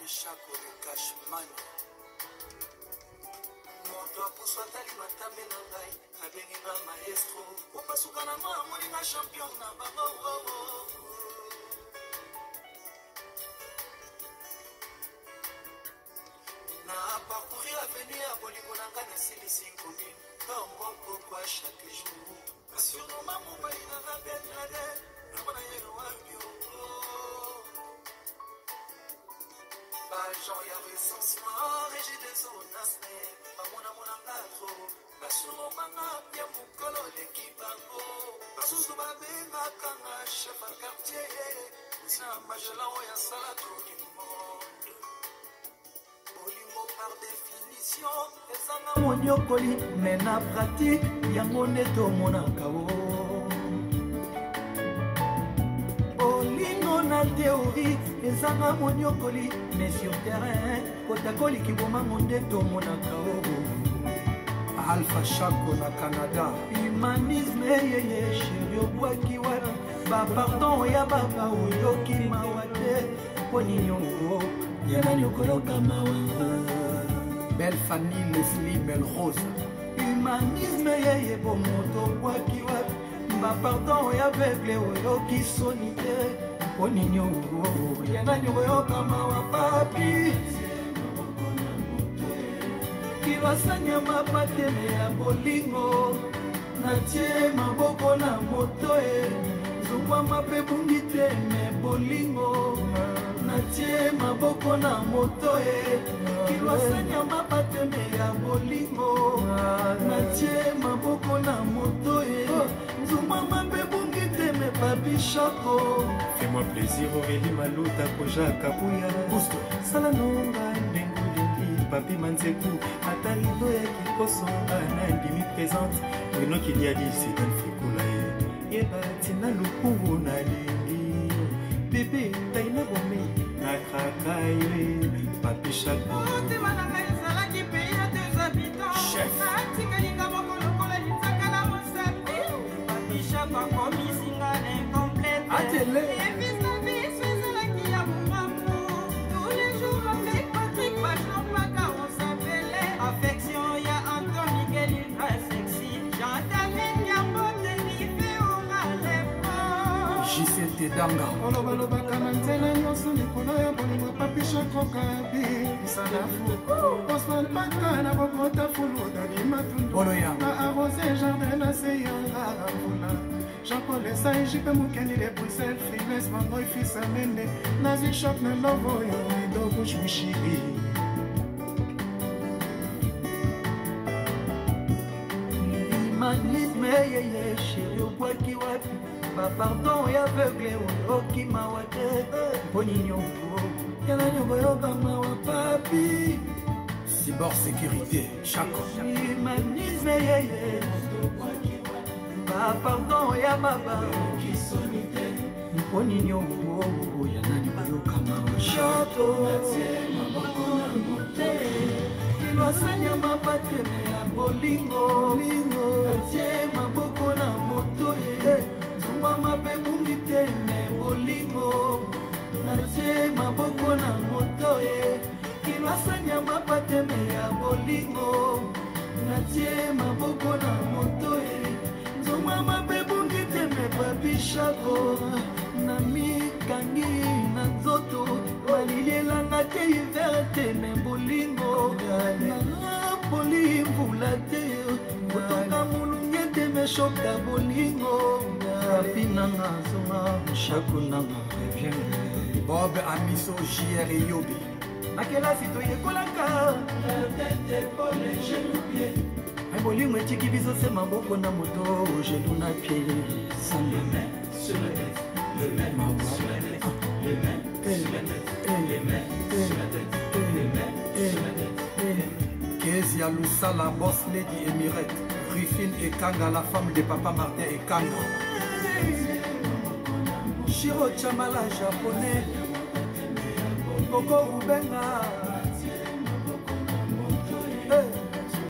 Chaco le cashman moto apuso atali matambe na ngai abengi nga maestro opasuka na moi amoninga champion na bango na parcourir avenir ya bolingo na ngai nasilisi nkomi tamboko kwa chaque jour asurnoma mobali na nga benade namona yeno wabio Jean ya recensement régi des zones bamona monanga tro basuno manga ya mukolo lekibango basusu babengaka nga chef à quartier na magelao ya sala tour du monde bolingo par définition ezanga monyokoli mais na pratique yango nde tomonaka na théorie ezanga monyokoli mais sur terrain kotakoli kiboma monde tomonaka Alpha Chaco na Canada humanisme yeye chéri obwaki wana bapardon ya baba oyoki mawa te mpo niniongo yana nyokoloka mawa Belle Fanny Leslie Melrose humanisme yeye bomoto obwaki wana bapardon ya aveugle oyoki soni te Oninyo yana nyoyo kama wapapi Kiwasanya mapateme ya bolingo Natie maboko na moto Zungwa mape bungi teme bolingo Natie maboko na moto Kiwasanya mapateme ya bolingo Natie maboko na moto Zungwa mape bungi teme papi Chaco Fais-moi plaisir Aurélie Maluta Koja Kabuya Sala nonga ndengu dengi Papi Manzeku Atalido ya kikoso Ana ndimi présente Bruno Kiliadi Sidan Fikulae Yeba tina lukungu na lingi Bébé taina bome Na krakaye Papi Chaco Otima na kaya salaki peya deux habitants Chef Atika lika moko lokola litaka na mosapi Papi Chaco komi singa incomplète Atele Danga olobalobaka na nzela nyonso likolo ya bolingo Papi Chaco kabi misalafu osman paka na bokota fulu dali matundu na arrosé jardin na se yanga mbula Jean-Paul Esai jipe mokeni de Bruxelles Files Mangoy fils amende nazi shop na lovo yo ido bushwishiri humanisme yeye chéri obwaki wapi Pardon ya aveugle oyoki mawa te mponi nyongo yana nyongo yoka mawa papi Cyber sécurité Chaco humanisme yeye pardon ya baba mponi nyongo yana nyongo yoka mawa Chaco ilwasanya mapateme ya bolingo Natie maboko na moto Mama bebungi teme bolingo Natie maboko na moto Kilwasanya mapateme ya bolingo Natie maboko na moto Mama bebungi teme Papi Chaco Na mikangi na nzoto Maliliela na te hiver teme bolingo Na poli mvula te Otoka mulunge teme shoka bolingo Papi nanga zonga Chaco nanga revienne Bob Amiso JR et Yobi Nakela sito yekolaka Ay bolingo etiki biso se maboko na moto Genou na pied Sans les mains sur la tête Les mains sur la tête Les mains sur la tête Les mains sur la tête Les mains sur la tête Kezia Lusala Boss Lady Emirette Rufine et Kanga la femme de Papa Martin et Kanga Shiro Chamala japonais Koko Rubenga